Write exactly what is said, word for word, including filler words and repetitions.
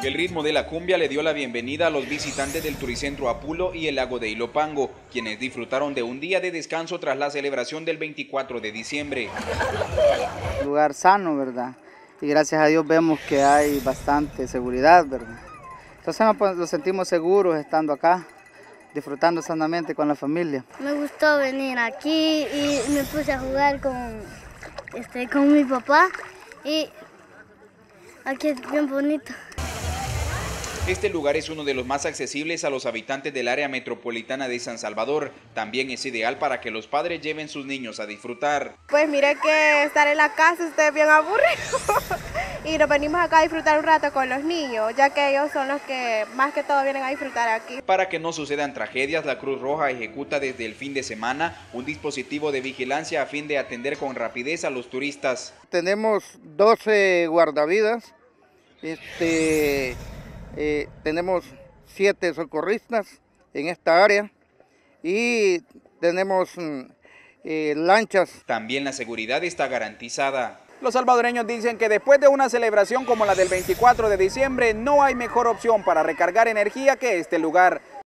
El ritmo de la cumbia le dio la bienvenida a los visitantes del Turicentro Apulo y el lago de Ilopango, quienes disfrutaron de un día de descanso tras la celebración del veinticuatro de diciembre. Lugar sano, ¿verdad? Y gracias a Dios vemos que hay bastante seguridad, ¿verdad? Entonces nos, nos sentimos seguros estando acá, disfrutando sanamente con la familia. Me gustó venir aquí y me puse a jugar con, este, con mi papá y aquí es bien bonito. Este lugar es uno de los más accesibles a los habitantes del área metropolitana de San Salvador. También es ideal para que los padres lleven sus niños a disfrutar. Pues mire que estar en la casa usted es bien aburrido y nos venimos acá a disfrutar un rato con los niños, ya que ellos son los que más que todo vienen a disfrutar aquí. Para que no sucedan tragedias, la Cruz Roja ejecuta desde el fin de semana un dispositivo de vigilancia a fin de atender con rapidez a los turistas. Tenemos doce guardavidas, este... Eh, tenemos siete socorristas en esta área y tenemos eh, lanchas. También la seguridad está garantizada. Los salvadoreños dicen que después de una celebración como la del veinticuatro de diciembre no hay mejor opción para recargar energía que este lugar.